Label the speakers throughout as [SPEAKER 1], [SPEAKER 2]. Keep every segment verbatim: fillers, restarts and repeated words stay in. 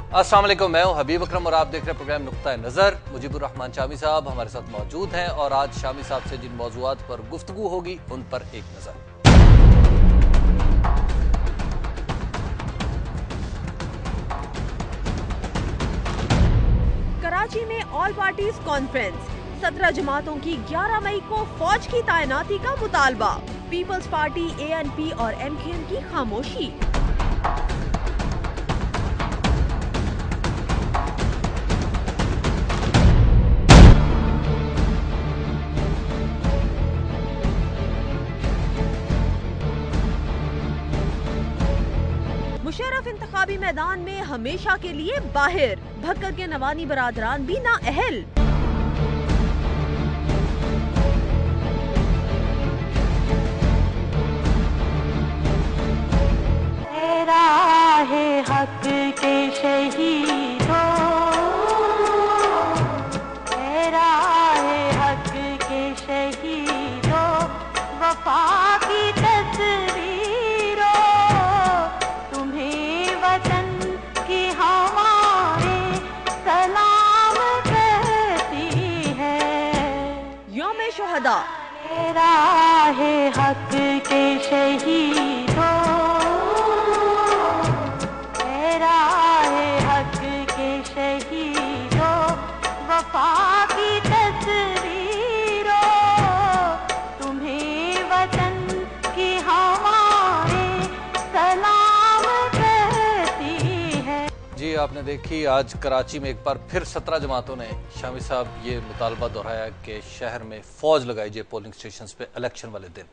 [SPEAKER 1] अस्सलाम वालेकुम, मैं हूं हबीब अकरम और आप देख रहे हैं प्रोग्राम नुक्ता नज़र। मुजीबुर रहमान शामी साहब हमारे साथ मौजूद हैं और आज शामी साहब से जिन मौज़ूआत पर गुफ्तगू होगी उन पर एक नज़र।
[SPEAKER 2] कराची में ऑल पार्टीज कॉन्फ्रेंस, सत्रह जमातों की ग्यारह मई को फौज की तैनाती का मुतालबा। Peoples Party, A N P और एम क्यू एम की खामोशी। मुशर्रफ इंतखाबी मैदान में हमेशा के लिए बाहर, भक्कर के नवानी बरादरान भी ना अहल।
[SPEAKER 3] तेरा है हक के शहीदों, तेरा है हक के शहीदों, वफा की तस्वीरों, तुम्हें वतन की हवाएं सलाम करती है।
[SPEAKER 2] यौम शुहदा,
[SPEAKER 3] तेरा है हक के शहीदों, तेरा है हक के शहीदों, वफा की तस्वीरों, तुम्हें वतन की हवाएं सलाम करती है।
[SPEAKER 1] जी, आपने देखी आज कराची में एक बार फिर सत्रह जमातों ने शामी साहब ये मुतालबा दोहराया कि शहर में फौज लगाई जाए पोलिंग स्टेशन पे इलेक्शन वाले दिन।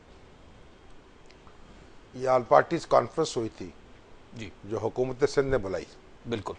[SPEAKER 4] ये ऑल पार्टीज कॉन्फ्रेंस हुई थी
[SPEAKER 1] जी,
[SPEAKER 4] जो हुकूमत सिंध ने बुलाई,
[SPEAKER 1] बिल्कुल,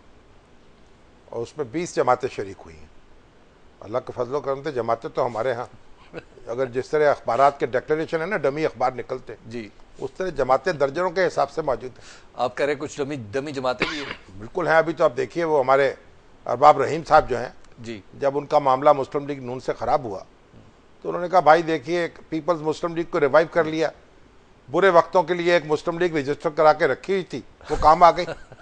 [SPEAKER 4] और उसमें बीस जमातें शरीक हुई हैं। अल्लाह के फजलो करम से जमातें तो हमारे यहाँ अगर जिस तरह अखबारात के डिक्लेरेशन है ना, डमी अखबार निकलते
[SPEAKER 1] जी,
[SPEAKER 4] उस तरह जमातें दर्जनों के हिसाब से मौजूद हैं।
[SPEAKER 1] आप कह रहे हैं कुछ डमी डमी जमातें भी हैं?
[SPEAKER 4] बिल्कुल हैं। अभी तो आप देखिए, वो हमारे अरबाब रहीम साहब जो हैं,
[SPEAKER 1] जी,
[SPEAKER 4] जब उनका मामला मुस्लिम लीग नून से ख़राब हुआ तो उन्होंने कहा भाई देखिए, पीपल्स मुस्लिम लीग को रिवाइव कर लिया, बुरे वक्तों के लिए एक मुस्लिम लीग रजिस्टर करा के रखी हुई थी, वो काम आ गई।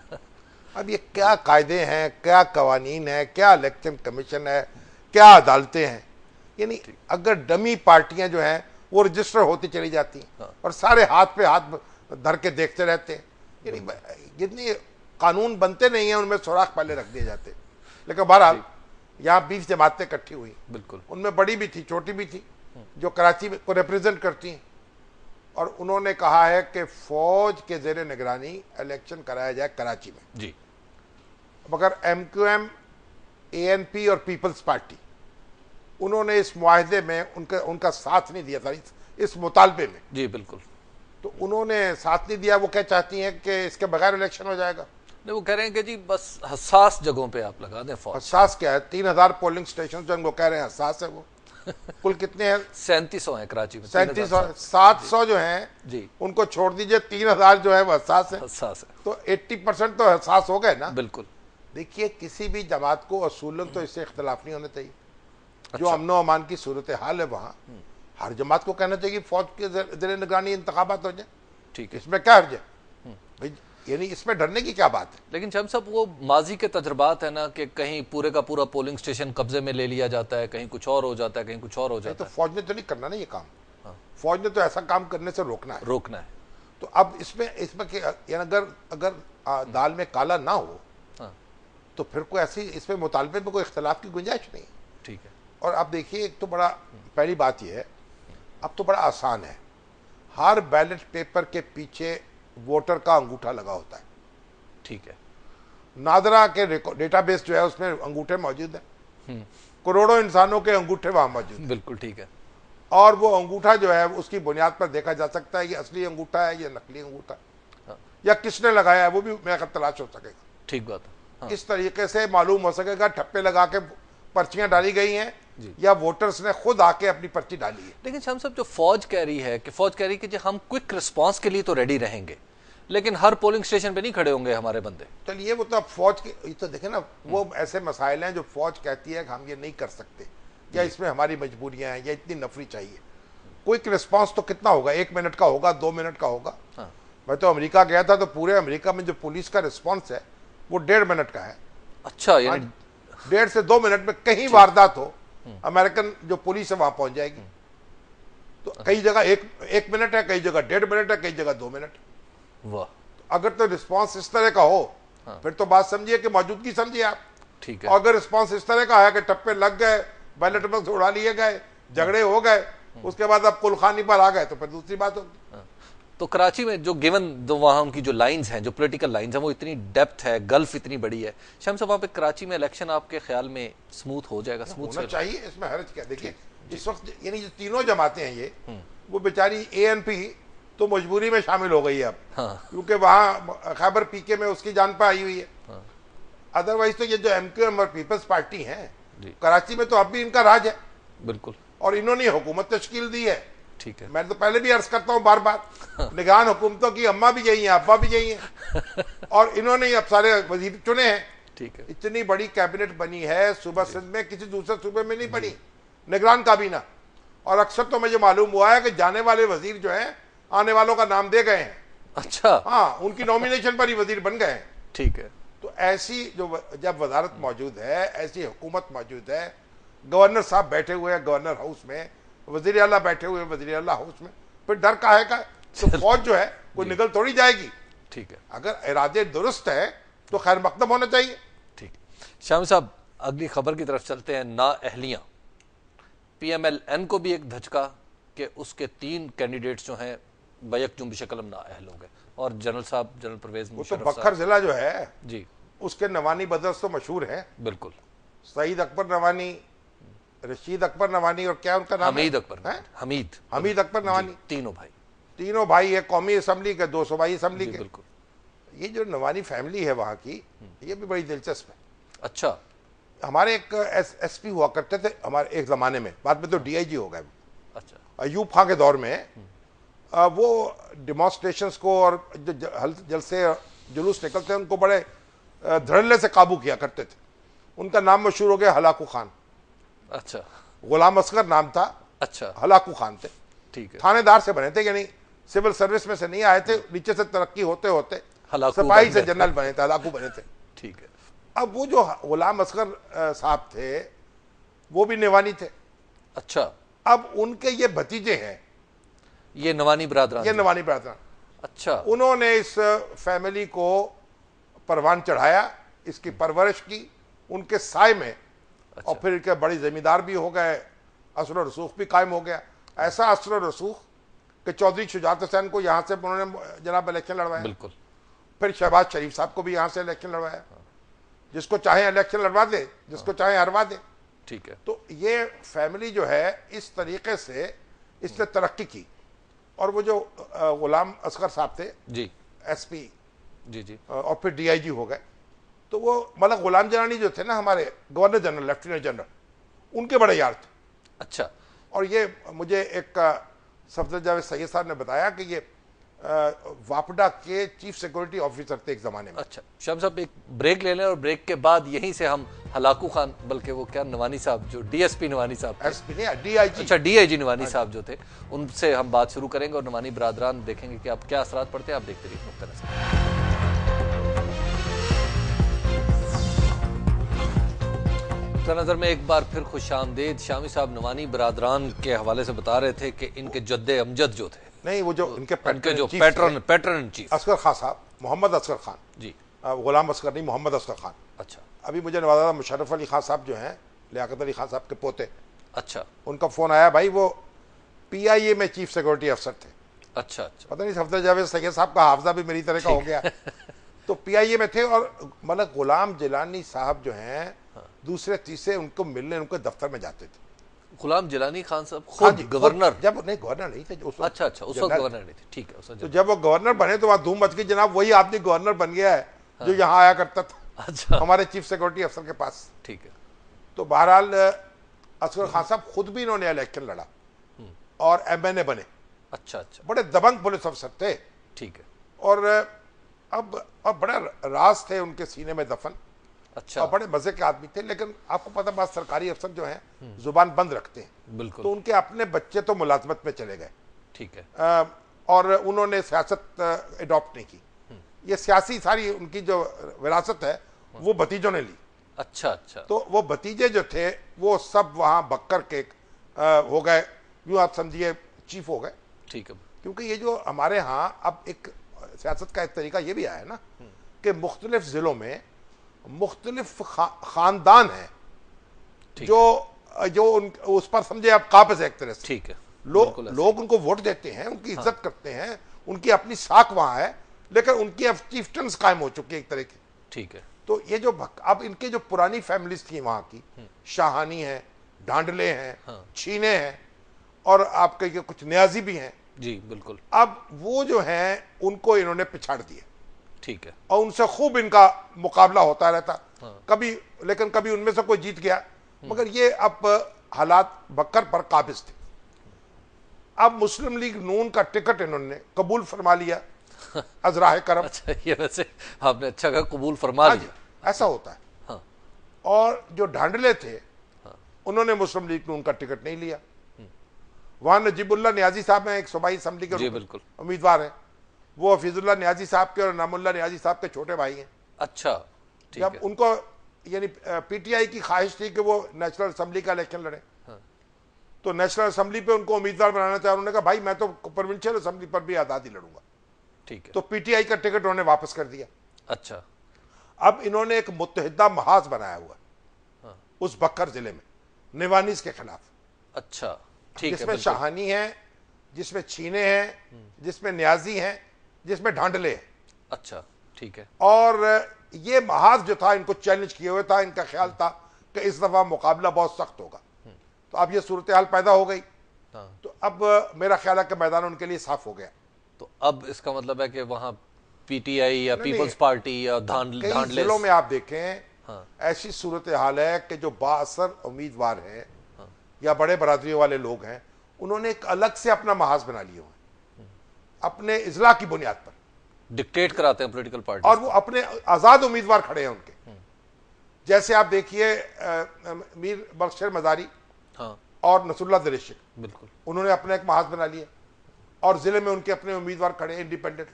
[SPEAKER 4] अब ये क्या कायदे हैं, क्या कवानीन है, क्या इलेक्शन कमीशन है, क्या अदालतें हैं। यानी अगर डमी पार्टियां जो हैं वो रजिस्टर होती चली जाती हैं और सारे हाथ पे हाथ धर के देखते रहते हैं। यानी जितने कानून बनते नहीं हैं उनमें सुराख पहले रख दिए जाते। लेकिन बहरहाल यहाँ बीस जमातें इकट्ठी हुई,
[SPEAKER 1] बिल्कुल,
[SPEAKER 4] उनमें बड़ी भी थी, छोटी भी थी, जो कराची को रिप्रेजेंट करती हैं। और उन्होंने कहा है कि फौज के जेर निगरानी इलेक्शन कराया जाए कराची में।
[SPEAKER 1] जी,
[SPEAKER 4] मगर M Q M, A N P और पीपल्स पार्टी, उन्होंने इस मुआहदे में उनका उनका साथ नहीं दिया था, इस, इस मुतालबे में।
[SPEAKER 1] जी, बिल्कुल।
[SPEAKER 4] तो उन्होंने साथ नहीं दिया। वो क्या चाहती हैं कि इसके बगैर इलेक्शन हो जाएगा।
[SPEAKER 1] नहीं, वो कह रहे हैं कि जी बस हसास जगहों पे आप लगा दें फौज।
[SPEAKER 4] हसास क्या है? तीन हजार पोलिंग स्टेशन जो वो कह रहे हैं हसास है। वो कुल कितने हैं?
[SPEAKER 1] सैंतीस सौ है कराची में,
[SPEAKER 4] सैंतीस सौ सात सौ जो हैं
[SPEAKER 1] जी,
[SPEAKER 4] उनको छोड़ दीजिए, तीन हजार जो है वो हसास है।
[SPEAKER 1] हसास है,
[SPEAKER 4] तो अस्सी परसेंट तो हसास हो गए ना।
[SPEAKER 1] बिल्कुल।
[SPEAKER 4] देखिए, किसी भी जमात को असूलन तो इससे इख्तलाफ नहीं होना चाहिए।
[SPEAKER 1] अच्छा।
[SPEAKER 4] जो अमनो अमान की सूरत हाल है वहाँ हर जमात को कहना चाहिए फौज के ज़ेरे निगरानी इंतखाबात हो जाए।
[SPEAKER 1] ठीक है,
[SPEAKER 4] इसमें क्या हर्ज है भाई? यानी इसमें डरने की क्या बात है?
[SPEAKER 1] लेकिन शाम साहब वो माजी के तजर्बात है ना कि कहीं पूरे का पूरा पोलिंग स्टेशन कब्जे में ले लिया जाता है, कहीं कुछ और हो जाता है, कहीं कुछ और हो जाता
[SPEAKER 4] तो
[SPEAKER 1] है।
[SPEAKER 4] फौज ने तो नहीं करना ना ये काम। हाँ। फौज ने तो ऐसा काम करने से रोकना है,
[SPEAKER 1] रोकना है।
[SPEAKER 4] तो अब इसमें इसमें अगर अगर आ, दाल में काला ना हो
[SPEAKER 1] हाँ,
[SPEAKER 4] तो फिर कोई ऐसी इसमें मुतालबे में कोई इख्तलाफ की गुंजाइश नहीं।
[SPEAKER 1] ठीक है।
[SPEAKER 4] और आप देखिए, एक तो बड़ा पहली बात यह है, अब तो बड़ा आसान है, हर बैलेट पेपर के पीछे वोटर का अंगूठा लगा होता है।
[SPEAKER 1] ठीक है,
[SPEAKER 4] नादरा के डेटाबेस जो है उसमें अंगूठे मौजूद हैं, करोड़ों इंसानों के अंगूठे वहां मौजूद हैं।
[SPEAKER 1] बिल्कुल ठीक है।
[SPEAKER 4] और वो अंगूठा जो है उसकी बुनियाद पर देखा जा सकता है कि असली अंगूठा है या नकली अंगूठा,
[SPEAKER 1] हाँ,
[SPEAKER 4] या किसने लगाया है, वो भी मेरा ख्याल तलाश हो सकेगा।
[SPEAKER 1] ठीक बात है। हाँ,
[SPEAKER 4] इस तरीके से मालूम हो सकेगा ठप्पे लगा के पर्चियां डाली गई हैं या वोटर्स ने खुद आके अपनी पर्ची डाली है।
[SPEAKER 1] लेकिन शाम साहब जो फौज कह रही है कि फौज कह रही है कि जी हम क्विक रिस्पांस के लिए तो रेडी रहेंगे, लेकिन हर पोलिंग स्टेशन पे नहीं खड़े होंगे हमारे बंदे।
[SPEAKER 4] चलिए, वो तो अब फौज के, ये तो देखे ना, वो ऐसे मसाइल हैं जो फौज कहती है कि हम ये नहीं कर सकते, या इसमें हमारी मजबूरियां हैं, या इतनी नफरी चाहिए। क्विक रिस्पांस तो कितना होगा? एक मिनट का होगा, दो मिनट का होगा।
[SPEAKER 1] हाँ।
[SPEAKER 4] मैं तो अमेरिका गया था, तो पूरे अमेरिका में जो पुलिस का रिस्पांस है वो डेढ़ मिनट का है,
[SPEAKER 1] अच्छा, यानी
[SPEAKER 4] डेढ़ से दो मिनट में कहीं वारदात हो, अमेरिकन जो पुलिस है वहां पहुंच जाएगी। तो कई जगह एक एक मिनट है, कई जगह डेढ़ मिनट है, कई जगह दो मिनट।
[SPEAKER 1] वाह,
[SPEAKER 4] अगर तो रिस्पांस इस तरह का हो,
[SPEAKER 1] हाँ।
[SPEAKER 4] फिर तो बात समझिए कि मौजूदगी समझिए आप।
[SPEAKER 1] ठीक है।
[SPEAKER 4] और अगर रिस्पांस इस तरह का है कि टप्पे लग गए, बैलेट बॉक्स उड़ा लिए गए, झगड़े हो गए, उसके बाद आप कुलखानी पर आ गए, तो फिर दूसरी बात होगी।
[SPEAKER 1] तो कराची में जो गिवन जो वहां उनकी जो लाइंस हैं, जो पॉलिटिकल लाइंस हैं, वो इतनी डेप्थ है, गल्फ इतनी बड़ी है। शाम साहब, वहां पे कराची में इलेक्शन आपके ख्याल में स्मूथ हो जाएगा? स्मूथ
[SPEAKER 4] होना चाहिए, इसमें हर्ज क्या। देखिए इस वक्त यानी जो तीनों जमातें हैं ये, वो बेचारी ए एन पी तो मजबूरी में शामिल हो गई है अब,
[SPEAKER 1] हाँ।
[SPEAKER 4] क्योंकि वहां खैबर पीके में उसकी जान पे आई हुई है। हाँ। अदरवाइज तो ये जो एम क्यू एम और पीपल्स पार्टी है कराची में, तो अब भी इनका राज है।
[SPEAKER 1] बिल्कुल।
[SPEAKER 4] और इन्होंने हुकूमत तश्कील दी है।
[SPEAKER 1] ठीक है।
[SPEAKER 4] मैं तो पहले भी अर्ज करता हूँ बार बार, निगरान हुकूमतों की अम्मा भी यही है, अब्बा भी यही है, और इन्होंने अब सारे वजीर चुने हैं।
[SPEAKER 1] ठीक है।
[SPEAKER 4] इतनी बड़ी कैबिनेट बनी है, सूबा सिंध में किसी दूसरे सूबे में नहीं बनी, निगरान काबीना। और अक्सर तो मुझे मालूम हुआ है कि जाने वाले वजीर जो हैं आने वालों का नाम दे गए हैं।
[SPEAKER 1] अच्छा।
[SPEAKER 4] हाँ, उनकी नॉमिनेशन पर ही वजीर बन गए हैं।
[SPEAKER 1] ठीक है।
[SPEAKER 4] तो ऐसी जो जब वजारत मौजूद है, ऐसी हुकूमत मौजूद है, गवर्नर साहब बैठे हुए हैं गवर्नर हाउस में, वजीर आला बैठे हुए वजीर आला हाउस में, फिर डर काहे का? तो फौज जो है कोई निकल थोड़ी जाएगी।
[SPEAKER 1] ठीक है।
[SPEAKER 4] अगर इरादे दुरुस्त है तो खैर मकदम होना चाहिए।
[SPEAKER 1] ठीक। शामी साहब, अगली खबर की तरफ चलते हैं। ना अहलियां, पी एम एल एन को भी एक धचका कि उसके तीन कैंडिडेट्स जो हैं बैक जुम्बिश कलम ना अहल हो गए, और जनरल साहब जनरल परवेज
[SPEAKER 4] वो तो बखर जिला जो है
[SPEAKER 1] जी,
[SPEAKER 4] उसके नवानी बदर्स तो मशहूर है।
[SPEAKER 1] बिल्कुल।
[SPEAKER 4] सईद अकबर नवानी, रशीद अकबर नवानी, और क्या उनका नाम?
[SPEAKER 1] हमीद अकबर है? हमीद
[SPEAKER 4] हमीद अकबर नवानी।
[SPEAKER 1] तीनों भाई
[SPEAKER 4] तीनों भाई है, कौमी असम्बली के, दो सूबाई असम्बली के।
[SPEAKER 1] बिल्कुल।
[SPEAKER 4] ये जो नवानी फैमिली है वहां की, ये भी बड़ी दिलचस्प है।
[SPEAKER 1] अच्छा।
[SPEAKER 4] हमारे एक एस एस पी हुआ करते थे हमारे एक जमाने में, बाद में तो डी आई जी हो गए।
[SPEAKER 1] अच्छा।
[SPEAKER 4] अयूब खां के दौर में आ, वो डिमॉन्स्ट्रेशंस को और जो जलसे जुलूस निकलते हैं उनको बड़े धड़ल्ले से काबू किया करते थे। उनका नाम मशहूर हो गया हलाकू खान।
[SPEAKER 1] अच्छा।
[SPEAKER 4] गुलाम असगर नाम था।
[SPEAKER 1] अच्छा।
[SPEAKER 4] हलाकू खान थे।
[SPEAKER 1] ठीक है।
[SPEAKER 4] थानेदार से बने थे, यानी सिविल सर्विस में से नहीं आए थे, नीचे से तरक्की होते होते सिपाही से जनरल बने थे, हलाकू बने थे।
[SPEAKER 1] ठीक है।
[SPEAKER 4] अब वो जो गुलाम असगर साहब थे वो भी नवानी थे।
[SPEAKER 1] अच्छा।
[SPEAKER 4] अब उनके ये भतीजे हैं,
[SPEAKER 1] ये नवानी बरादरान,
[SPEAKER 4] ये नवानी बरादरान।
[SPEAKER 1] अच्छा।
[SPEAKER 4] उन्होंने इस फैमिली को परवान चढ़ाया, इसकी परवरिश की, उनके साय में। अच्छा। और फिर इनके बड़ी जमींदार भी हो गए, असर और रसूख भी कायम हो गया। ऐसा असर और रसूख कि चौधरी शुजात हुसैन को यहाँ से उन्होंने जनाब इलेक्शन लड़वाया।
[SPEAKER 1] बिल्कुल।
[SPEAKER 4] फिर शहबाज शरीफ साहब को भी यहाँ से इलेक्शन लड़वाया। जिसको चाहे इलेक्शन लड़वा दे, जिसको चाहे हरवा दे।
[SPEAKER 1] ठीक है।
[SPEAKER 4] तो ये फैमिली जो है इस तरीके से इसने तरक्की की। और वो जो गुलाम असगर साहब थे
[SPEAKER 1] जी,
[SPEAKER 4] एसपी
[SPEAKER 1] जी जी,
[SPEAKER 4] और फिर डीआईजी हो गए, तो वो मतलब गुलाम जलानी जो थे ना हमारे गवर्नर जनरल, लेफ्टिनेंट जनरल, उनके बड़े यार थे।
[SPEAKER 1] अच्छा।
[SPEAKER 4] और ये मुझे एक सफदर जावेद सैयद साहब ने बताया कि ये वापडा के चीफ सिक्योरिटी ऑफिसर थे एक जमाने में।
[SPEAKER 1] अच्छा। शाम साहब, एक ब्रेक ले लें और ब्रेक के बाद यहीं से हम हलाकू खान, बल्कि वो क्या नवानी साहब जो डीएसपी नवानी साहब थे,
[SPEAKER 4] एसपी नहीं डीआईजी,
[SPEAKER 1] अच्छा डीआईजी नवानी साहब जो थे, उनसे हम बात शुरू करेंगे और नवानी बरादरान देखेंगे कि आप क्या असरात पड़ते हैं। आप देखते रहिए नुक्ता नज़र। नुक्ता नज़र में एक बार फिर खुश आमदीद। शामी साहब नवानी बरादरान के हवाले से बता रहे थे कि इनके जद्दे अमजद जो थे,
[SPEAKER 4] नहीं वो जो इनके
[SPEAKER 1] इनके जो pattern pattern chief
[SPEAKER 4] Asghar Khan साहब, मोहम्मद असगर खान
[SPEAKER 1] जी,
[SPEAKER 4] गुलाम असगर नहीं, मोहम्मद असगर खान।
[SPEAKER 1] अच्छा।
[SPEAKER 4] अभी मुझे नवाजा मुशर्रफ अली खान साहब जो हैं, लियाकत अली खान साहब के पोते,
[SPEAKER 1] अच्छा,
[SPEAKER 4] उनका फोन आया, भाई वो पीआईए में चीफ सिक्योरिटी अफसर थे।
[SPEAKER 1] अच्छा अच्छा।
[SPEAKER 4] पता नहीं सफदर जावेद सैयद साहब का हाफजा भी मेरी तरह का हो गया। तो पीआईए में थे, और मतलब गुलाम जिलानी साहब जो हैं दूसरे तीसरे उनको मिलने उनके दफ्तर में जाते थे।
[SPEAKER 1] गुलाम जिलानी खान साहब
[SPEAKER 4] हाँ
[SPEAKER 1] खुद
[SPEAKER 4] जी,
[SPEAKER 1] गवर्नर?
[SPEAKER 4] जब नहीं गवर्नर नहीं थे उस वक्त,
[SPEAKER 1] अच्छा अच्छा, उस वक्त गवर्नर नहीं थे। ठीक है। उस वक्त
[SPEAKER 4] तो जब वो गवर्नर बने तो वहां धूम मच गई, जनाब वही आदमी गवर्नर बन गया है जो यहाँ आया करता था।
[SPEAKER 1] अच्छा।
[SPEAKER 4] हमारे चीफ सिक्योरिटी अफसर के पास।
[SPEAKER 1] ठीक है।
[SPEAKER 4] तो बहरहाल असगर खान साहब खुद भी इन्होंने इलेक्शन लड़ा और एमएनए बने।
[SPEAKER 1] अच्छा अच्छा।
[SPEAKER 4] बड़े दबंग पुलिस अफसर थे।
[SPEAKER 1] ठीक है।
[SPEAKER 4] और अब अब बड़े राज थे उनके सीने में दफन।
[SPEAKER 1] अच्छा।
[SPEAKER 4] और बड़े मजे के आदमी थे, लेकिन आपको पता बात सरकारी अफसर जो हैं जुबान बंद रखते हैं।
[SPEAKER 1] बिल्कुल।
[SPEAKER 4] तो उनके अपने बच्चे तो मुलाजमत में चले गए।
[SPEAKER 1] ठीक है।
[SPEAKER 4] आ, और उन्होंने सियासत अडॉप्ट नहीं की। ये सियासी सारी उनकी जो विरासत है वो भतीजों ने ली।
[SPEAKER 1] अच्छा अच्छा।
[SPEAKER 4] तो वो भतीजे जो थे वो सब वहां बक्कर के आ, हो गए, यूं आप समझिए चीफ हो गए।
[SPEAKER 1] ठीक है।
[SPEAKER 4] क्योंकि ये जो हमारे यहाँ अब एक सियासत का एक तरीका ये भी आया ना कि मुख्तलिफ जिलों में मुख्तलिफ खा, खानदान है जो जो उन उस पर समझे आप काबिज है एक तरह से।
[SPEAKER 1] ठीक है।
[SPEAKER 4] लोग लोग उनको वोट देते हैं, उनकी इज्जत हाँ। करते हैं, उनकी अपनी साख वहां है, लेकिन उनकी अब चीफ्टन्स कायम हो चुकी है एक तरह की।
[SPEAKER 1] ठीक है।
[SPEAKER 4] तो ये जो अब इनके जो पुरानी फैमिलीज थी वहां की, शाहानी है, डांडले हैं, हाँ। छीने हैं, और आपके ये कुछ न्याजी भी हैं।
[SPEAKER 1] जी बिल्कुल।
[SPEAKER 4] अब वो जो हैं उनको इन्होंने पिछाड़ दिया।
[SPEAKER 1] ठीक है।
[SPEAKER 4] और उनसे खूब इनका मुकाबला होता रहता।
[SPEAKER 1] हाँ।
[SPEAKER 4] कभी लेकिन कभी उनमें से कोई जीत गया, मगर ये अब हालात बक्कर पर काबिज थे। अब मुस्लिम लीग नून का टिकट इन्होंने कबूल फरमा लिया अजराह करम।
[SPEAKER 1] अच्छा, ये वैसे आपने अच्छा कहा, कबूल फरमा लिया।
[SPEAKER 4] ऐसा होता है। हाँ। और जो ढांडले थे हाँ। उन्होंने मुस्लिम लीग नून का टिकट नहीं लिया। वहां नजीबुल्ला न्याजी साहब हैं, एक सूबाई असम्बली के उम्मीदवार हैं। वो हफीजुल्ला न्याजी साहब के और नामुल्ला न्याजी साहब के छोटे भाई हैं।
[SPEAKER 1] अच्छा।
[SPEAKER 4] जब उनको यानी पीटीआई की ख्वाहिश थी कि वो नेशनल असम्बली का इलेक्शन लड़े, हाँ। तो नेशनल असम्बली पे उनको उम्मीदवार बनाना चाहा। उन्होंने कहा भाई मैं तो प्रोविंशियल असम्बली पर भी आज़ादी लड़ूंगा।
[SPEAKER 1] ठीक है।
[SPEAKER 4] तो पीटीआई का टिकट उन्होंने वापस कर दिया।
[SPEAKER 1] अच्छा।
[SPEAKER 4] अब इन्होंने एक मुत्तहिदा महाज बनाया हुआ हाँ। उस बक्कर जिले में निवानीस के खिलाफ।
[SPEAKER 1] अच्छा।
[SPEAKER 4] जिसमें शाहानी है, जिसमें छीने हैं, जिसमें न्याजी हैं, जिसमें ढांडले हैं।
[SPEAKER 1] अच्छा। ठीक है।
[SPEAKER 4] और ये महाज जो था इनको चैलेंज किए हुए था। इनका ख्याल था कि इस दफा मुकाबला बहुत सख्त होगा। तो अब ये सूरत हाल पैदा हो गई। हाँ। तो अब मेरा ख्याल है कि मैदान उनके लिए साफ हो गया।
[SPEAKER 1] तो अब इसका मतलब है कि वहां पीटीआई या पीपल्स पार्टी या धांडले
[SPEAKER 4] कई जिलों में आप देखें हाँ। ऐसी सूरत हाल है कि जो बाअसर उम्मीदवार हैं हाँ। या बड़े बरादरियों वाले लोग हैं, उन्होंने एक अलग से अपना महाज बना लिया हुआ है अपने इजला की बुनियाद पर।
[SPEAKER 1] डिक्टेट कराते हैं पॉलिटिकल पार्टी,
[SPEAKER 4] और वो अपने आजाद उम्मीदवार खड़े हैं उनके। जैसे आप देखिए मीर बख्शर मजारी हाँ। और नसरुल्लाह दरिशिक,
[SPEAKER 1] बिल्कुल
[SPEAKER 4] उन्होंने अपना एक महाज बना लिया और जिले में उनके अपने उम्मीदवार खड़े इंडिपेंडेंट।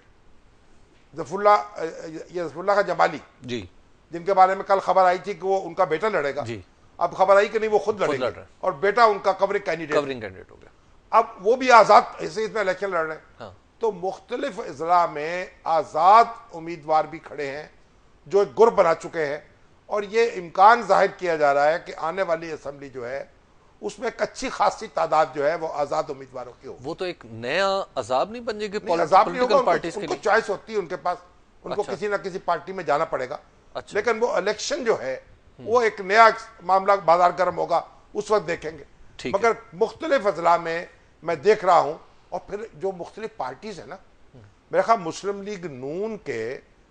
[SPEAKER 4] जफरुल्ला ये जफरुल्ला का जमाली जी, जिनके बारे में कल खबर आई थी कि वो उनका बेटा लड़ेगा जी। अब खबर आई कि नहीं वो खुद लड़ेगा लड़ और बेटा उनका कवरिंग कैंडिडेट
[SPEAKER 1] कवरिंग कैंडिडेट हो गया।
[SPEAKER 4] अब वो भी आजाद ऐसे इसमें इलेक्शन लड़ रहे हैं हाँ। तो मुख्तलिफ इजला में आजाद उम्मीदवार भी खड़े हैं जो एक ग्रुप बना चुके हैं। और ये इम्कान जाहिर किया जा रहा है कि आने वाली असम्बली जो है उसमें एक अच्छी खासी तादाद जो है वो आजाद उम्मीदवारों की होगी।
[SPEAKER 1] वो तो एक नया अजाब नहीं बन जाएगी
[SPEAKER 4] पॉलिटिकल पार्टीज के लिए। चॉइस होती है उनके पास, उनको अच्छा। किसी ना किसी पार्टी में जाना पड़ेगा अच्छा। लेकिन वो इलेक्शन जो है वो एक नया मामला, बाजार गर्म होगा उस वक्त देखेंगे। मगर मुख्तलिफ अजला में मैं देख रहा हूं। और फिर जो मुख्तलिफ पार्टीज है ना, मेरा ख्याल मुस्लिम लीग नून के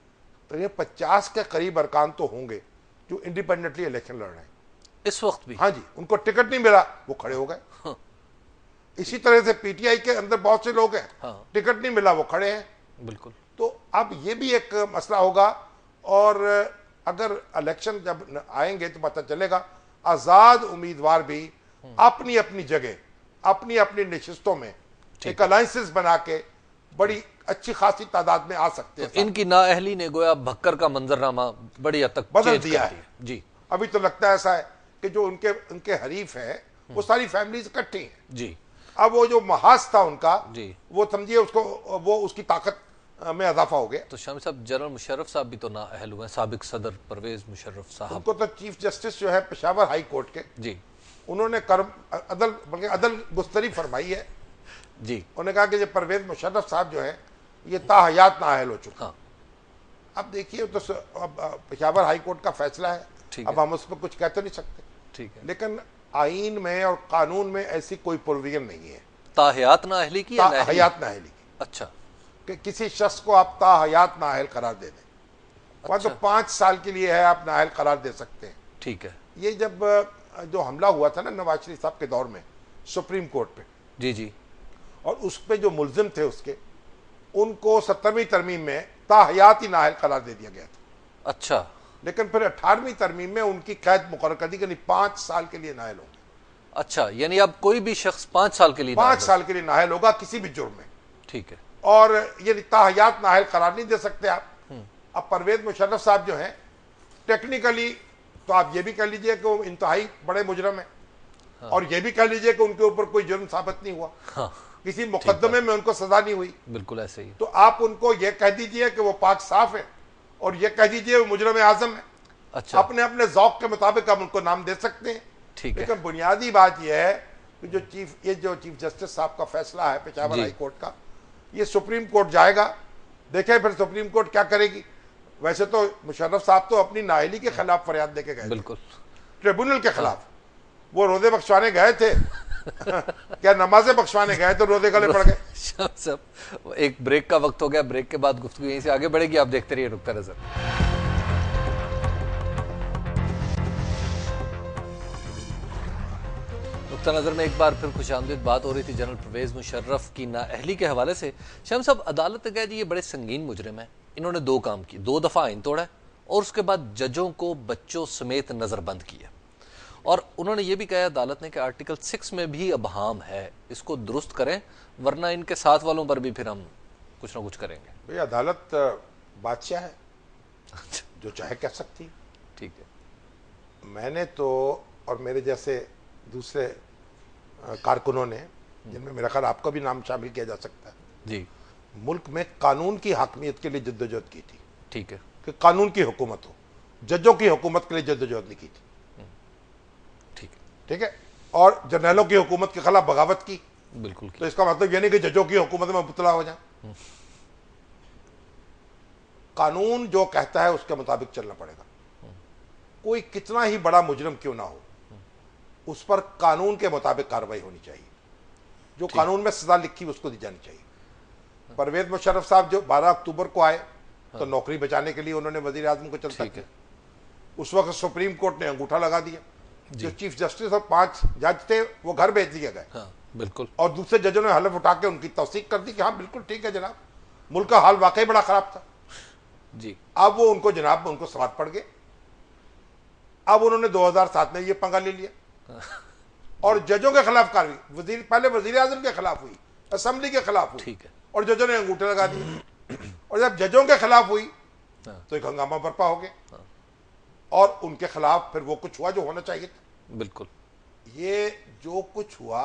[SPEAKER 4] तो ये पचास के करीब अरकान तो होंगे जो इंडिपेंडेंटली इलेक्शन लड़ रहे हैं
[SPEAKER 1] इस वक्त भी।
[SPEAKER 4] हाँ जी, उनको टिकट नहीं मिला वो खड़े हो गए हाँ। इसी तरह से पीटीआई के अंदर बहुत से लोग हैं हाँ। टिकट नहीं मिला वो खड़े हैं बिल्कुल। तो अब ये भी एक मसला होगा। और अगर इलेक्शन जब आएंगे तो पता चलेगा आजाद उम्मीदवार भी अपनी अपनी जगह अपनी अपनी नशिस्तों में एक अलायंसेस बना के बड़ी अच्छी खासी तादाद में आ सकते हैं।
[SPEAKER 1] तो इनकी नाअहली ने गोया भक्कर का मंजरनामा बड़ी हद तक
[SPEAKER 4] बदल दिया है
[SPEAKER 1] जी।
[SPEAKER 4] अभी तो लगता है ऐसा है कि जो उनके उनके हरीफ हैं वो सारी फैमिलीज इकट्ठी हैं जी। अब वो जो महाज था उनका जी, वो समझिए उसको वो उसकी ताकत में इजाफा हो गया।
[SPEAKER 1] तो शामी साहब, जनरल मुशर्रफ साहब भी तो नाअहल हुए, साबिक सदर परवेज मुशर्रफ साहब,
[SPEAKER 4] उनको तो चीफ जस्टिस जो है पेशावर हाई कोर्ट के जी, उन्होंने कर्म अदल बल्कि अदल गुस्तरी फरमाई है जी। उन्होंने कहा कि ये परवेज मुशर्रफ साहब जो है ये ताहयात नाअहल हो चुका हाँ। अब देखिए तो पेशावर हाई कोर्ट का फैसला है, अब हम उस पर कुछ कह तो नहीं सकते ठीक है। लेकिन आईन में और कानून में ऐसी कोई प्रोविजन नहीं है
[SPEAKER 1] ताहयात नाअहली की,
[SPEAKER 4] ताहयात नाअहली की।
[SPEAKER 1] अच्छा,
[SPEAKER 4] कि किसी शख्स को आप ताहयात नाअहल करार दे दें वह अच्छा। तो पांच साल के लिए है आप नाअहल करार दे सकते हैं ठीक है। ये जब जो हमला हुआ था ना नवाज शरीफ साहब के दौर में सुप्रीम कोर्ट पे जी जी, और उस पे जो मुल्जिम थे उसके उनको सत्तरवीं तरमीम में ताहयाती नाअहल करार दे दिया गया था अच्छा। लेकिन फिर अठारहवीं तरमीम में उनकी कैद मुकर्रर कर दी कि पांच साल के लिए नाअहल होंगे। अच्छा, यानी अब कोई भी शख्स पांच साल के लिए पांच साल के लिए नाअहल होगा किसी भी जुर्म में
[SPEAKER 1] ठीक है।
[SPEAKER 4] और ये ताहयात नाअहल करार नहीं दे सकते आप। अब परवेज मुशर्रफ साहब जो हैं टेक्निकली तो आप ये भी कह लीजिए कि वो इंतहाई बड़े मुजरम है। हाँ। और ये भी कह लीजिए कि उनके ऊपर कोई जुर्म साबित नहीं हुआ। हाँ। किसी मुकदमे में उनको सजा नहीं हुई।
[SPEAKER 1] बिल्कुल ऐसे ही।
[SPEAKER 4] तो आप उनको ये कह दीजिए कि वो पाक साफ है और ये कह दीजिए वो मुजरम आजम है। अच्छा। अपने अपने जौक के मुताबिक आप उनको नाम दे सकते हैं। ठीक है। लेकिन बुनियादी बात यह है कि जो चीफ ये जो चीफ जस्टिस साहब का फैसला है पेशावर हाई कोर्ट का, ये सुप्रीम कोर्ट जाएगा, देखें फिर सुप्रीम कोर्ट क्या करेगी। वैसे तो मुशर्रफ साहब तो अपनी नाअहली के खिलाफ फरियाद लेके गए, बिल्कुल ट्रिब्यूनल के खिलाफ। वो रोजे बख्शवाने गए थे क्या नमाजें बख्शवाने गए तो रोजे गले पड़ गए।
[SPEAKER 1] सब एक ब्रेक का वक्त हो गया, ब्रेक के बाद गुफ्तगू यहीं से आगे बढ़ेगी। आप देखते रहिए नुक्ता नजर। नुक्ता नजर में एक बार फिर खुशामदीद बात हो रही थी जनरल परवेज मुशर्रफ की नाअहली के हवाले से। शाम साहब, अदालत ने कहा जी ये बड़े संगीन मुजरिम है, इन्होंने दो काम किए, दो दफा आइन तोड़ा और उसके बाद जजों को बच्चों समेत नजरबंद किया। और उन्होंने ये भी कहा अदालत ने कि आर्टिकल सिक्स में भी अबहाम है, इसको दुरुस्त करें वरना इनके साथ वालों पर भी फिर हम कुछ ना कुछ करेंगे।
[SPEAKER 4] भाई अदालत बादशाह है, जो चाहे कह सकती।
[SPEAKER 1] ठीक है।
[SPEAKER 4] मैंने तो और मेरे जैसे दूसरे कारकुनों ने, जिनमें मेरा ख्याल आपका भी नाम शामिल किया जा सकता है जी, मुल्क में कानून की हाकमियत के लिए जद्दोजहद की थी।
[SPEAKER 1] ठीक है।
[SPEAKER 4] कि कानून की हुकूमत हो, जजों की हुकूमत के लिए जद्दोजहद नहीं की थी।
[SPEAKER 1] ठीक है।
[SPEAKER 4] ठीक है। और जर्नैलों की हुकूमत के खिलाफ बगावत की।
[SPEAKER 1] बिल्कुल की।
[SPEAKER 4] तो इसका मतलब यह नहीं कि जजों की हुकूमत में मुबतला हो जाए। कानून जो कहता है उसके मुताबिक चलना पड़ेगा। कोई कितना ही बड़ा मुजरिम क्यों ना हो, उस पर कानून के मुताबिक कार्रवाई होनी चाहिए। जो कानून में सजा लिखी उसको दी जानी चाहिए। परवेज मुशर्रफ साहब जो बारह अक्टूबर को आए, हाँ। तो नौकरी बचाने के लिए उन्होंने वजीर आजम को चलता किया। उस वक्त सुप्रीम कोर्ट ने अंगूठा लगा दिया। जो चीफ जस्टिस और पांच जज थे वो घर भेज दिए गए।
[SPEAKER 1] हाँ, बिल्कुल।
[SPEAKER 4] और दूसरे जजों ने हलफ उठा के उनकी तौसीक कर दी कि हाँ बिल्कुल ठीक है जनाब, मुल्क का हाल वाकई बड़ा खराब था जी। अब वो उनको जनाब उनको स्वाद पड़ गए। अब उन्होंने दो हजार सात में ये पंगा ले लिया और जजों के खिलाफ कार्रवाई वजीर पहले वजीर आजम के खिलाफ हुई, असेंबली के खिलाफ हुई। ठीक है। और जजों ने अंगूठे लगा दिए। और जब जजों के खिलाफ हुई तो एक हंगामा बर्पा हो गया और उनके खिलाफ फिर वो कुछ हुआ जो होना चाहिए था।
[SPEAKER 1] बिल्कुल।
[SPEAKER 4] ये जो कुछ हुआ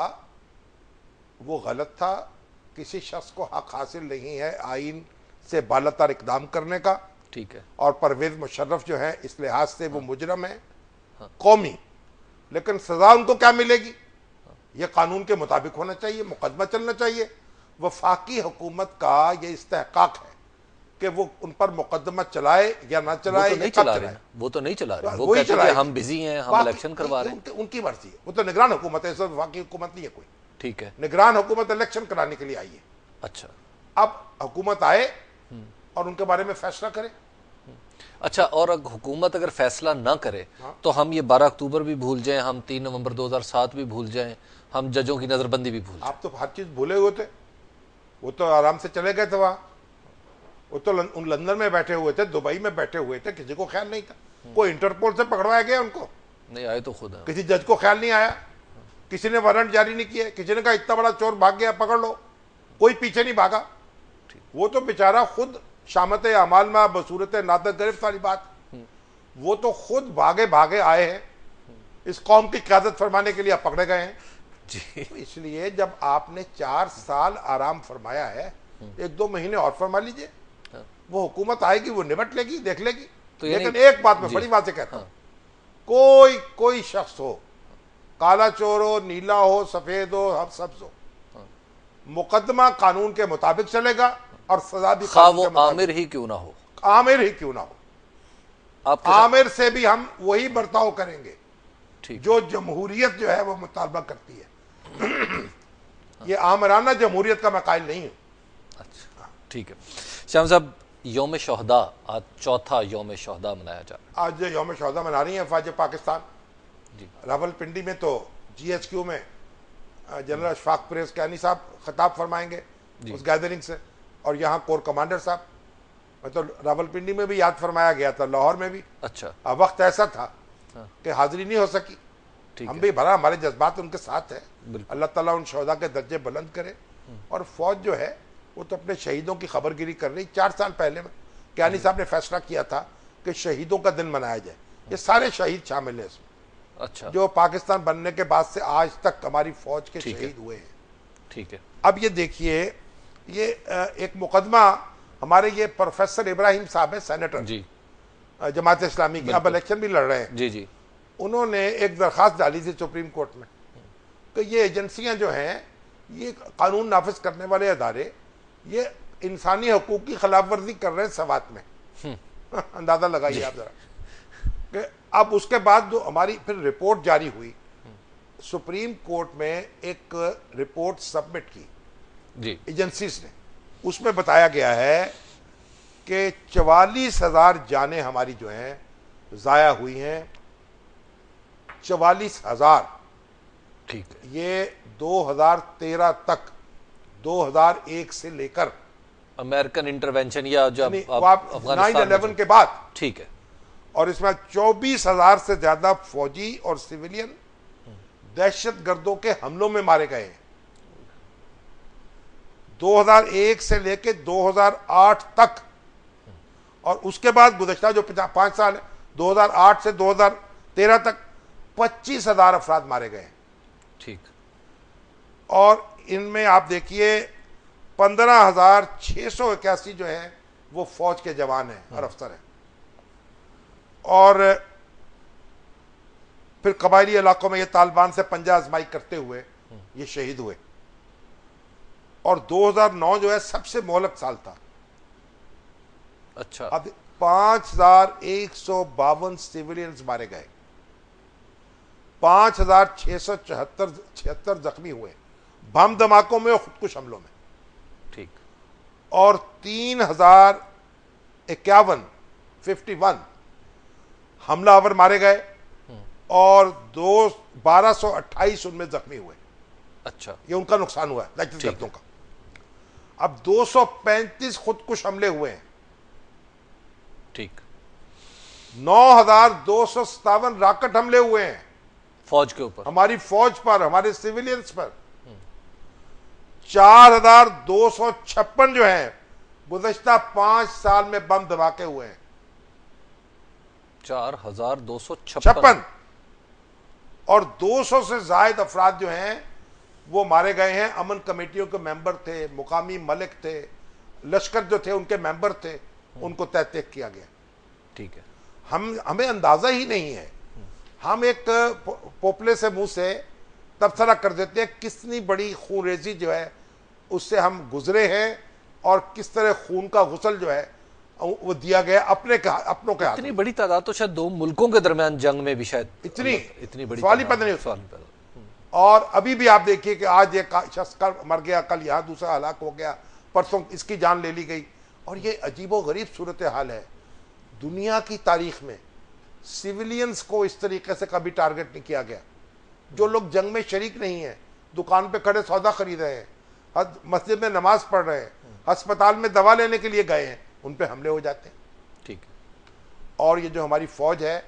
[SPEAKER 4] वो गलत था। किसी शख्स को हक हासिल नहीं है आइन से बालातर इकदाम करने का।
[SPEAKER 1] ठीक है।
[SPEAKER 4] और परवेज मुशर्रफ जो है इस लिहाज से वो मुजरम है कौमी, लेकिन सजा उनको क्या मिलेगी ये कानून के मुताबिक होना चाहिए, मुकदमा चलना चाहिए। वफाकी हुकूमत का ये इस्तेहकाक है कि वो उन पर मुकदमा चलाए या ना चलाए।
[SPEAKER 1] वो तो नहीं चला रहे, वो तो नहीं चला रहे, वो कहते हैं हम बिजी हैं, हम इलेक्शन करवा रहे हैं।
[SPEAKER 4] उनकी मर्जी है, वो तो निगरान हुकूमत है, सब वफाकी हुकूमत नहीं है कोई।
[SPEAKER 1] ठीक है।
[SPEAKER 4] निगरान हुकूमत इलेक्शन कराने के लिए आई है।
[SPEAKER 1] अच्छा।
[SPEAKER 4] अब हुकूमत आए और उनके बारे में फैसला करे।
[SPEAKER 1] अच्छा, और हुकूमत अगर फैसला ना करे हाँ? तो हम ये बारह अक्टूबर भी भूल जाएं, हम तीन नवंबर दो हजार सात भी भूल जाएं, हम जजों की नजरबंदी भी भूल जाएं।
[SPEAKER 4] आप तो हर चीज भूले हुए थे। वो तो आराम से चले गए थे वहां। वो तो उन लंदन में बैठे हुए थे, दुबई में बैठे हुए थे, किसी को ख्याल नहीं था। कोई इंटरपोल से पकड़वाया गया उनको?
[SPEAKER 1] नहीं आए तो खुद है।
[SPEAKER 4] किसी जज को ख्याल नहीं आया, किसी ने वारंट जारी नहीं किया, किसी ने कहा इतना बड़ा चोर भाग गया पकड़ लो, कोई पीछे नहीं भागा। वो तो बेचारा खुद शामत अमाल में बसूरत नादत गिरफ्त वाली बात, वो तो खुद भागे भागे आए हैं इस कौम की क़यादत फरमाने के लिए, पकड़े गए हैं जी। तो इसलिए जब आपने चार साल आराम फरमाया है, एक दो महीने और फरमा लीजिए। वो हुकूमत आएगी, वो निपट लेगी, देख लेगी। तो लेकिन एक बात मैं बड़ी बात से कहता हूं, कोई कोई शख्स हो, काला चोर हो, नीला हो, सफेद हो, हम सब्ज हो, मुकदमा कानून के मुताबिक चलेगा और सजा भी
[SPEAKER 1] खा वो आमिर ही क्यों ना हो,
[SPEAKER 4] आमिर ही क्यों ना हो। आमिर से भी हम वही बर्ताव करेंगे जो जमहूरियत जो है वो मुतालबा करती है। ये आमराना जमहूरियत का मैं कायल नहीं हूं।
[SPEAKER 1] अच्छा, ठीक है। शाम साहब, यौम शोहदा, आज चौथा यौम शोहदा मनाया जा रहा है।
[SPEAKER 4] आज यौम शोहदा मना रही है फौज पाकिस्तान जी। रावलपिंडी में तो जी एच क्यू में जनरल अशफाक परेज कैनी साहब खिताब फरमाएंगे उस गैदरिंग से, और यहाँ कोर कमांडर साहब, मतलब रावलपिंडी में भी याद फरमाया गया था, लाहौर में भी।
[SPEAKER 1] अच्छा।
[SPEAKER 4] अब वक्त ऐसा था हाँ। कि हाजिरी नहीं हो सकी। हम भी भरा, हमारे जज्बात उनके साथ है। अल्लाह ताला उन शोहदा के दर्जे बुलंद करे। और फौज जो है वो तो अपने शहीदों की खबरगिरी कर रही। चार साल पहले कैनी साहब ने फैसला किया था कि शहीदों का दिन मनाया जाए। ये सारे शहीद शामिल हैं इसमें।
[SPEAKER 1] अच्छा,
[SPEAKER 4] जो पाकिस्तान बनने के बाद से आज तक हमारी फौज के शहीद हुए हैं।
[SPEAKER 1] ठीक है।
[SPEAKER 4] अब ये देखिए, ये एक मुकदमा हमारे ये प्रोफेसर इब्राहिम साहब है, सेनेटर
[SPEAKER 1] जी,
[SPEAKER 4] जमात इस्लामी की, अब इलेक्शन भी लड़ रहे हैं।
[SPEAKER 1] जी जी।
[SPEAKER 4] उन्होंने एक दरख्वास्त डाली थी सुप्रीम कोर्ट में कि ये एजेंसियां जो हैं, ये कानून नाफिज करने वाले अदारे, ये इंसानी हकूक की खिलाफ वर्जी कर रहे हैं सवात में। अंदाजा लगाइए आप जरा कि अब उसके बाद जो हमारी फिर रिपोर्ट जारी हुई, सुप्रीम कोर्ट में एक रिपोर्ट सबमिट की
[SPEAKER 1] जी
[SPEAKER 4] एजेंसीज ने, उसमें बताया गया है कि चवालीस हजार जानें हमारी जो हैं जाया हुई हैं। चवालीस हजार,
[SPEAKER 1] ठीक है।
[SPEAKER 4] ये दो हजार तेरह तक, दो हजार एक से लेकर
[SPEAKER 1] अमेरिकन इंटरवेंशन या जब
[SPEAKER 4] नाइन इलेवन के बाद,
[SPEAKER 1] ठीक है।
[SPEAKER 4] और इसमें चौबीस हजार से ज्यादा फौजी और सिविलियन दहशत गर्दों के हमलों में मारे गए हैं। दो हजार एक से लेकर दो हजार आठ तक, और उसके बाद गुज़श्ता जो पांच साल है, दो हजार आठ से दो हजार तेरह तक पच्चीस हजार अफराद मारे गए हैं।
[SPEAKER 1] ठीक।
[SPEAKER 4] और इनमें आप देखिए पंद्रह हजार छह सौ इक्यासी जो है वो फौज के जवान हैं और अफसर हैं, और फिर कबायली इलाकों में ये तालिबान से पंजा आजमाई करते हुए ये शहीद हुए। और दो हजार नौ जो है सबसे मोहलक साल था।
[SPEAKER 1] अच्छा।
[SPEAKER 4] अब पांच हजार एक सौ बावन सिविलियंस मारे गए, पांच हजार छह सौ चौहत्तर छिहत्तर जख्मी हुए बम धमाकों में और खुदकुश हमलों में।
[SPEAKER 1] ठीक।
[SPEAKER 4] और तीन हजार इक्यावन फिफ्टी वन हमलावर मारे गए, और दो बारह सौ अट्ठाईस उनमें जख्मी हुए।
[SPEAKER 1] अच्छा,
[SPEAKER 4] ये उनका नुकसान हुआ है दहशत गर्दों का। अब दो सौ पैंतीस खुदकुश हमले हुए हैं।
[SPEAKER 1] ठीक।
[SPEAKER 4] नौ हजार दो सौ सतावन रॉकेट हमले हुए हैं
[SPEAKER 1] फौज के ऊपर,
[SPEAKER 4] हमारी फौज पर, हमारे सिविलियंस पर। चार हजार दो सौ छप्पन जो है गुज़श्ता पांच साल में बम धमाके हुए हैं।
[SPEAKER 1] चार हजार दो सौ
[SPEAKER 4] छप्पन। और दो सौ से जायद अफराद जो हैं वो मारे गए हैं। अमन कमेटियों के मेंबर थे, मुकामी मलिक थे, लश्कर जो थे उनके मेंबर थे, उनको तहत किया गया।
[SPEAKER 1] ठीक है।
[SPEAKER 4] हम हमें अंदाजा ही नहीं है, हम एक पोपले से मुंह से तबसरा कर देते हैं कितनी बड़ी खूनरेजी जो है उससे हम गुजरे हैं, और किस तरह खून का गुसल जो है वो दिया गया अपने का, अपनों के हाथ।
[SPEAKER 1] इतनी बड़ी तादाद तो शायद दो मुल्कों के दरमियान जंग में भी शायद
[SPEAKER 4] इतनी
[SPEAKER 1] इतनी बड़ी
[SPEAKER 4] सवाल ही पैदा नहीं होता। और अभी भी आप देखिए कि आज एक शख्स कल मर गया, कल यहाँ दूसरा हलाक हो गया, परसों इसकी जान ले ली गई। और ये अजीबो गरीब सूरत हाल है। दुनिया की तारीख में सिविलियंस को इस तरीके से कभी टारगेट नहीं किया गया। जो लोग जंग में शरीक नहीं है, दुकान पे खड़े सौदा खरीद रहे हैं, मस्जिद में नमाज पढ़ रहे हैं, अस्पताल में दवा लेने के लिए गए हैं, उन पे हमले हो जाते हैं।
[SPEAKER 1] ठीक।
[SPEAKER 4] और ये जो हमारी फौज है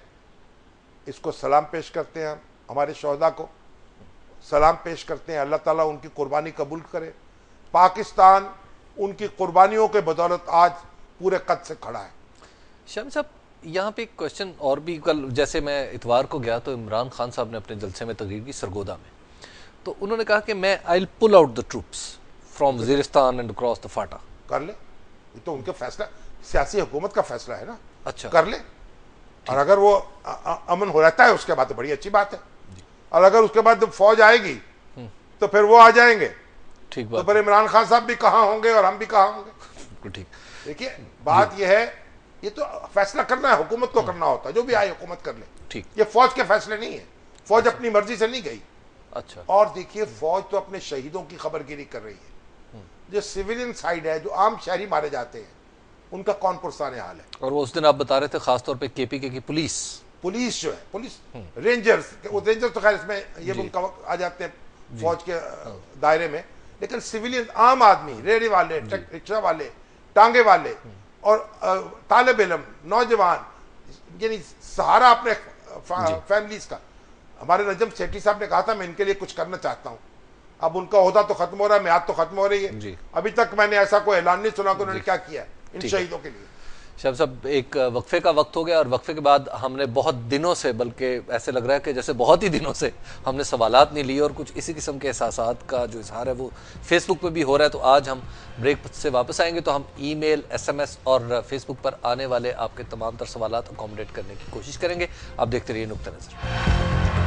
[SPEAKER 4] इसको सलाम पेश करते हैं, हम हमारे शहदा को सलाम पेश करते हैं। अल्लाह ताला उनकी कुर्बानी कबूल करे। पाकिस्तान उनकी कुर्बानियों के बदौलत आज पूरे कद से खड़ा है।
[SPEAKER 1] शामी साहब, यहाँ पे एक क्वेश्चन और भी, कल जैसे मैं इतवार को गया तो इमरान खान साहब ने अपने जलसे में तकरीर की सरगोदा में, तो उन्होंने कहा कि मैं I will pull out the troops from Waziristan and cross the FATA.
[SPEAKER 4] कर ले, ये तो उनके फैसला, सियासी हुकूमत का फैसला है ना।
[SPEAKER 1] अच्छा,
[SPEAKER 4] कर ले। और अगर वो अ, अ, अमन हो रहता है उसके बाद तो बड़ी अच्छी बात है। और अगर उसके बाद जब फौज आएगी तो फिर वो आ जाएंगे,
[SPEAKER 1] ठीक
[SPEAKER 4] तो
[SPEAKER 1] बात।
[SPEAKER 4] फिर इमरान खान साहब भी कहाँ होंगे और हम भी कहाँ होंगे।
[SPEAKER 1] ठीक।
[SPEAKER 4] देखिए बात यह है, ये तो फैसला करना है, हुकूमत को करना होता है, जो भी आए हुकूमत कर ले।
[SPEAKER 1] ठीक।
[SPEAKER 4] ये फौज के फैसले नहीं है, फौज अपनी मर्जी से नहीं गई।
[SPEAKER 1] अच्छा।
[SPEAKER 4] और देखिए फौज तो अपने शहीदों की खबरगिरी कर रही है। जो सिविलियन साइड है, जो आम शहरी मारे जाते हैं, उनका कौन पुरसान हाल है।
[SPEAKER 1] और वो उस दिन आप बता रहे थे खासतौर पे केपीके की पुलिस
[SPEAKER 4] पुलिस जो है, पुलिस रेंजर्स, वो रेंजर्स तो खैर इसमें ये उनका आ जाते हैं फौज के दायरे में, लेकिन सिविलियन आम आदमी, रेहड़ी वाले, रिक्शा वाले, टांगे वाले और तालिब इल्म, नौजवान, यानी सहारा अपने फैमिलीज का। हमारे नजम सेठी साहब ने कहा था मैं इनके लिए कुछ करना चाहता हूँ। अब उनका ओहदा तो खत्म हो रहा है, म्याद तो खत्म हो रही है, अभी तक मैंने ऐसा कोई ऐलान नहीं सुना कि उन्होंने क्या किया इन शहीदों के लिए।
[SPEAKER 1] शाह साहब, एक वक्फे का वक्त हो गया और वक्फे के बाद हमने बहुत दिनों से, बल्कि ऐसे लग रहा है कि जैसे बहुत ही दिनों से हमने सवालात नहीं लिए और कुछ इसी किस्म के एहसासात का जो इजहार है वो फेसबुक पे भी हो रहा है। तो आज हम ब्रेक से वापस आएंगे तो हम ईमेल, एसएमएस और फेसबुक पर आने वाले आपके तमाम तर सवालात अकोमोडेट करने की कोशिश करेंगे। आप देखते रहिए नुक्ता नज़र।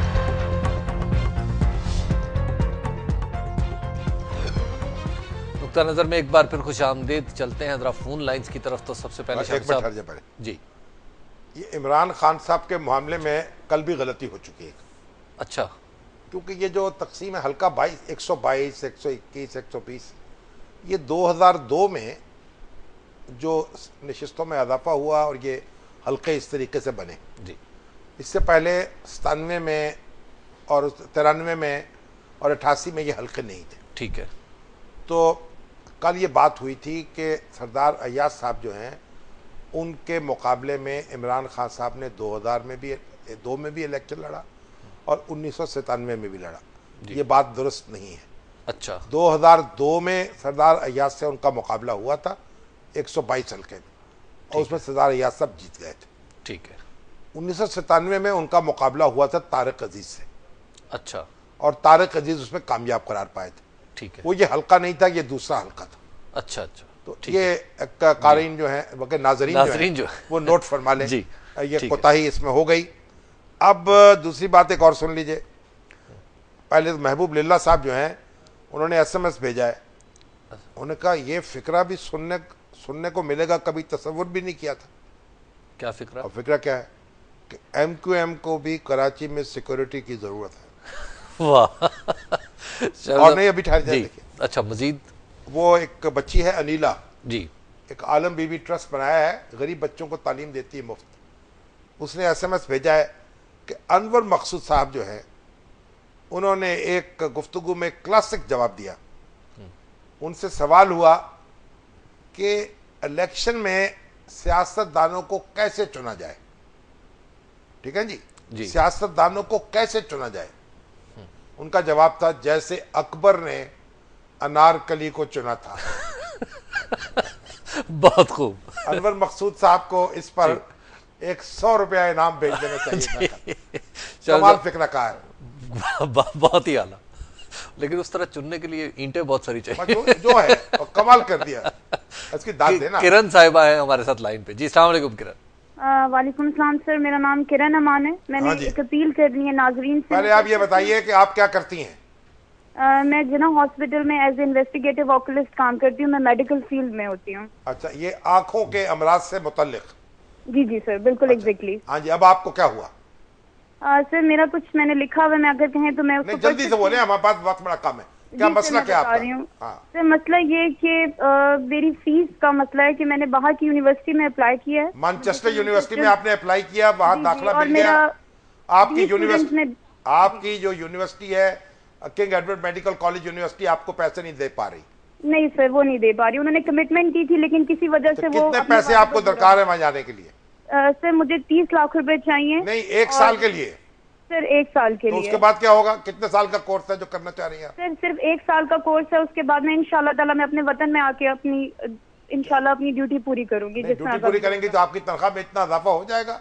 [SPEAKER 1] नुक्ता नज़र में एक बार फिर खुश आमदीद। चलते हैं जरा फोन लाइंस की तरफ। तो सबसे पहले शाह साहब जी,
[SPEAKER 4] ये इमरान खान साहब के मामले में कल भी गलती हो चुकी है।
[SPEAKER 1] अच्छा,
[SPEAKER 4] क्योंकि ये जो तकसीम है हल्का बाईस एक सौ बाईस एक सौ इक्कीस एक सौ बीस, ये दो हज़ार दो में जो नशिस्तों में इजाफा हुआ और ये हल्के इस तरीके से बने
[SPEAKER 1] जी।
[SPEAKER 4] इससे पहले सतानवे में और तिरानवे में और अट्ठासी में ये हल्के नहीं थे।
[SPEAKER 1] ठीक है।
[SPEAKER 4] तो कल ये बात हुई थी कि सरदार अय्याज साहब जो हैं उनके मुकाबले में इमरान खान साहब ने दो हज़ार में भी दो में भी इलेक्शन लड़ा और उन्नीस सौ सतानवे में भी लड़ा। ये बात दुरुस्त नहीं है।
[SPEAKER 1] अच्छा,
[SPEAKER 4] दो हज़ार दो में सरदार अय्याज से उनका मुकाबला हुआ था एक सौ बाईस हल्के में और उसमें सरदार अय्याज साहब जीत गए थे।
[SPEAKER 1] ठीक है।
[SPEAKER 4] उन्नीस सौ सतानवे में उनका मुकाबला हुआ था तारिक अजीज से।
[SPEAKER 1] अच्छा,
[SPEAKER 4] और तारिक अजीज उसमें कामयाब करार पाए थे।
[SPEAKER 1] ठीक है।
[SPEAKER 4] वो ये हल्का नहीं था, ये दूसरा हल्का था।
[SPEAKER 1] अच्छा अच्छा।
[SPEAKER 4] तो ये कारीन जो है बल्कि नाजरीन,
[SPEAKER 1] नाजरीन जो,
[SPEAKER 4] जो है वो नोट फरमा लें।
[SPEAKER 1] जी,
[SPEAKER 4] ये कोताही इसमें हो गई। अब दूसरी बात एक और सुन लीजिए। पहले तो महबूब लिल्ला साहब जो हैं उन्होंने एसएमएस भेजा है। उन्होंने कहा ये फिक्रा भी सुनने सुनने को मिलेगा, कभी तसव्वुर भी नहीं किया था।
[SPEAKER 1] क्या फिक्रा?
[SPEAKER 4] और फिक्रा क्या है कि एम क्यू एम को भी कराची में सिक्योरिटी की जरूरत है।
[SPEAKER 1] वाह।
[SPEAKER 4] और नहीं, अभी ठहर जाए, देखिए।
[SPEAKER 1] अच्छा, मजीद
[SPEAKER 4] वो एक बच्ची है अनीला
[SPEAKER 1] जी,
[SPEAKER 4] एक आलम बीबी ट्रस्ट बनाया है, गरीब बच्चों को तालीम देती है मुफ्त। उसने एसएमएस भेजा है कि अनवर मकसूद साहब जो है उन्होंने एक गुफ्तगू में क्लासिक जवाब दिया। उनसे सवाल हुआ कि इलेक्शन में सियासतदानों को कैसे चुना जाए। ठीक है जी,
[SPEAKER 1] जी।
[SPEAKER 4] सियासतदानों को कैसे चुना जाए। उनका जवाब था जैसे अकबर ने अनारकली को चुना था।
[SPEAKER 1] बहुत खूब।
[SPEAKER 4] अनवर मकसूद साहब को इस पर एक सौ रुपया इनाम भेज देना चाहिए। कमाल फिक्र का है।
[SPEAKER 1] बहुत ही आला। लेकिन उस तरह चुनने के लिए ईंटें बहुत सारी चाहिए।
[SPEAKER 4] जो, जो है और कमाल कर दिया, इसकी दाद देना।
[SPEAKER 1] किरण साहिबा है हमारे साथ लाइन पे। जी, अस्सलाम वालेकुम किरण।
[SPEAKER 5] वालेकुम सलाम सर, मेरा नाम किरण अमान है। मैंने
[SPEAKER 4] हाँ
[SPEAKER 5] एक अपील करनी है नाजरीन से।
[SPEAKER 4] पहले आप ये बताइए कि आप क्या करती हैं?
[SPEAKER 5] आ, मैं जिना हॉस्पिटल में एज इन्वेस्टिगेटिव ऑक्यूलिस्ट काम करती हूँ। मैं मेडिकल फील्ड में होती हूँ।
[SPEAKER 4] अच्छा, ये आंखों के अमराज से मुतल्लिक?
[SPEAKER 5] जी जी सर, बिल्कुल एग्जैक्टली।
[SPEAKER 4] हाँ जी, अब आपको क्या हुआ?
[SPEAKER 5] आ, सर मेरा कुछ मैंने लिखा हुआ, मैं अगर कहें तो मैं उसको
[SPEAKER 4] जल्दी से बोले, हमारे पास वक्त बड़ा कम है। क्या मसला क्या आपका?
[SPEAKER 5] हाँ। सर मसला ये कि मेरी फीस का मसला है कि मैंने बाहर की यूनिवर्सिटी में अप्लाई किया है।
[SPEAKER 4] मैनचेस्टर यूनिवर्सिटी में आपने अप्लाई किया, वहां दाखिला मिल गया। आपकी यूनिवर्सिटी आपकी जो यूनिवर्सिटी है King Edward medical college university आपको पैसे नहीं दे पा रही?
[SPEAKER 5] नहीं सर, वो नहीं दे पा रही। उन्होंने कमिटमेंट की थी लेकिन किसी वजह से वो।
[SPEAKER 4] कितने पैसे आपको दरकार है वहां जाने के लिए?
[SPEAKER 5] सर मुझे तीस लाख रुपए चाहिए।
[SPEAKER 4] नहीं, एक साल के लिए?
[SPEAKER 5] सर एक साल के
[SPEAKER 4] तो
[SPEAKER 5] लिए।
[SPEAKER 4] उसके बाद क्या होगा? कितने साल का कोर्स है जो करना चाह रही हैं?
[SPEAKER 5] सर सिर्फ एक साल का कोर्स है। उसके बाद में इंशाल्लाह ताला मैं अपने वतन में आके अपनी इंशाल्लाह अपनी ड्यूटी पूरी करूंगी।
[SPEAKER 4] ड्यूटी पूरी करेंगी तो आपकी तनख्वाह में इतना इजाफा हो जाएगा?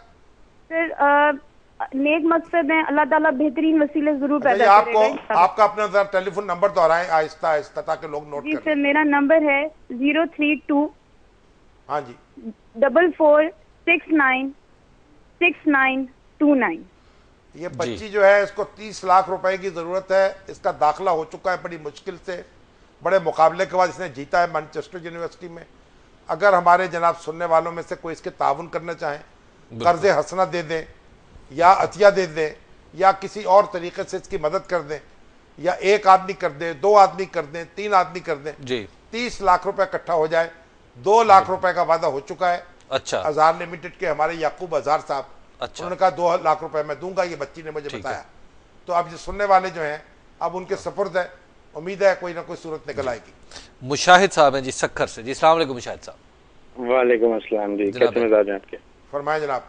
[SPEAKER 5] सर आ, नेक मकसद है, अल्लाह ताला बेहतरीन वसीले जरूर पैदा
[SPEAKER 4] करेगा। आपको आपका अपना जरा टेलीफोन नंबर दोहराएं आहिस्ता आहिस्ता ताकि लोग नोट
[SPEAKER 5] करें। जी सर, मेरा नंबर है जीरो थ्री टू
[SPEAKER 4] हाँ जी
[SPEAKER 5] double four six nine six nine two nine.
[SPEAKER 4] ये बच्ची जो है इसको तीस लाख रुपए की जरूरत है। इसका दाखिला हो चुका है बड़ी मुश्किल से, बड़े मुकाबले के बाद इसने जीता है मैनचेस्टर यूनिवर्सिटी में। अगर हमारे जनाब सुनने वालों में से कोई इसके ताउन करना चाहें, कर्जे हसना दे दें या अतिया दे दें या किसी और तरीके से इसकी मदद कर दें या एक आदमी कर दें, दो आदमी कर दें, तीन आदमी कर दें,
[SPEAKER 1] जी
[SPEAKER 4] तीस लाख रुपए इकट्ठा हो जाए। दो लाख रुपए का वादा हो चुका है।
[SPEAKER 1] अच्छा,
[SPEAKER 4] अजहार लिमिटेड के हमारे याकूब अजहार साहब,
[SPEAKER 1] अच्छा,
[SPEAKER 4] उन्होंने कहा दो लाख रुपए मैं दूंगा, ये बच्ची ने मुझे बताया। तो अब जो सुनने वाले जो हैं अब उनके सपुर्द है, उम्मीद है कोई ना कोई सूरत निकल आएगी।
[SPEAKER 1] मुशाहिद साहब हैं जी सक्खर से। जी अस्सलाम वालेकुम मुशाहिद साहब।
[SPEAKER 6] वालेकुम अस्सलाम जी, कैसे मिजाज हैं आपके?
[SPEAKER 4] फरमाए जनाब।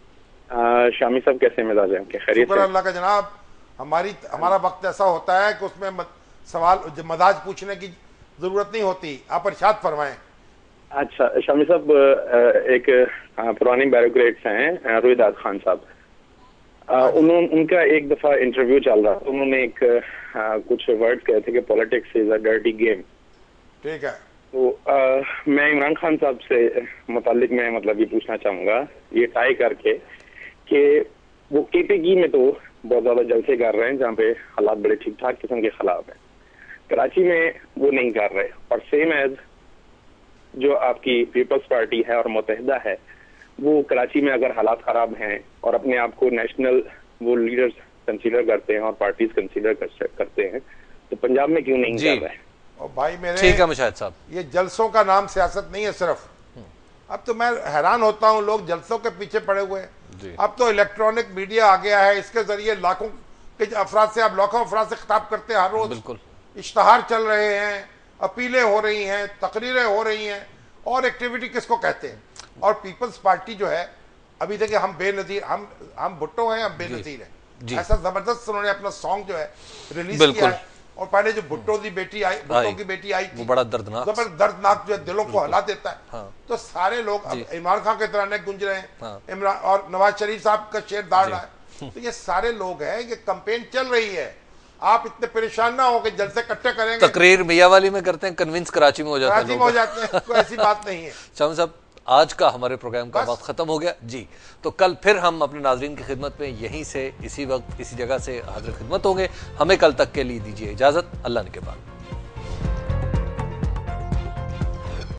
[SPEAKER 6] शामी साहब कैसे मिजाज हैं आपके? खैरियत
[SPEAKER 4] शुक्र अल्लाह का जनाब। हमारी हमारा वक्त ऐसा होता है कि उसमें सवाल मजाज पूछने की जरूरत नहीं होती। आप इरशाद फरमाएं।
[SPEAKER 6] अच्छा शामी साहब, अ, एक अ, पुरानी ब्यूरोक्रेट्स हैं रोहिदास खान साहब, उन्होंने उनका एक दफा इंटरव्यू चल रहा था, उन्होंने एक अ, कुछ वर्ड कहे थे कि politics is a dirty game.
[SPEAKER 4] ठीक है।
[SPEAKER 6] तो आ, मैं इमरान खान साहब से मुतालिक मैं मतलब ये पूछना चाहूंगा, ये टाई करके कि वो केपीकी में तो बहुत ज्यादा जलसे कर रहे हैं जहाँ पे हालात बड़े ठीक ठाक किस्म के खिलाफ है, कराची में वो नहीं कर रहे, और सेम एज जो आपकी पीपल्स पार्टी है और मुत्तहिदा है, वो कराची में अगर हालात खराब हैं और अपने आप को नेशनल वो लीडर्स कंसीडर करते हैं और पार्टीज कंसीडर कर, करते हैं, तो पंजाब में क्यों नहीं कर रहे?
[SPEAKER 4] और भाई मेरे
[SPEAKER 1] ठीक है मुशाहिद साहब,
[SPEAKER 4] ये जलसों का नाम सियासत नहीं है सिर्फ। अब तो मैं हैरान होता हूं, लोग जलसों के पीछे पड़े हुए हैं। अब तो इलेक्ट्रॉनिक मीडिया आ गया है, इसके जरिए लाखों के अफराद से आप लाखों अफराद से खिताब करते हैं हर रोज।
[SPEAKER 1] बिल्कुल
[SPEAKER 4] इश्तहार चल रहे हैं, अपीलें हो रही हैं, तकरीरें हो रही हैं, और एक्टिविटी किसको कहते हैं। और पीपल्स पार्टी जो है, अभी देखिए हम बेनजीर, हम हम भुट्टो हैं, हम बेनजीर हैं। ऐसा जबरदस्त उन्होंने अपना सॉन्ग जो है रिलीज किया है, और पहले जो भुट्टो की बेटी आई, भुट्टो की बेटी आई थी,
[SPEAKER 1] वो बड़ा दर्दनाक
[SPEAKER 4] जबर दर्दनाक जो है, दिलों को हिला देता है।
[SPEAKER 1] हाँ।
[SPEAKER 4] तो सारे लोग अब इमरान खान के तराने गुंज रहे हैं,
[SPEAKER 1] हाँ।
[SPEAKER 4] इमरान और नवाज शरीफ साहब का शेर दाड़ रहा है। तो ये सारे लोग हैं, ये कैंपेन चल रही है। आप इतने परेशान ना हो कि जलसे इकट्ठे करेंगे।
[SPEAKER 1] तकरीर मियावाली में करते हैं, कन्विंस कराची में हो जाते हैं,
[SPEAKER 4] कराची में हो जाते हैं, कोई ऐसी बात नहीं है।
[SPEAKER 1] शामी साहब, आज का हमारे प्रोग्राम का वक्त खत्म हो गया जी, तो कल फिर हम अपने नाजरीन की खिदमत में यहीं से इसी वक्त इसी जगह से हाजिर खिदमत होंगे। हमें कल तक के लिए दीजिए इजाजत, अल्लाह ने के बाद।